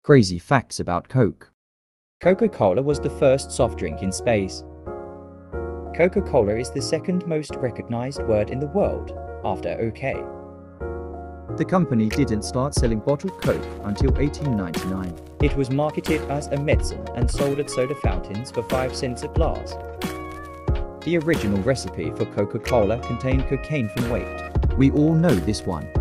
Crazy facts about Coke. Coca-Cola was the first soft drink in space. Coca-Cola is the second most recognized word in the world, after OK. The company didn't start selling bottled Coke until 1899. It was marketed as a medicine and sold at soda fountains for 5 cents a glass. The original recipe for Coca-Cola contained cocaine from weight. We all know this one.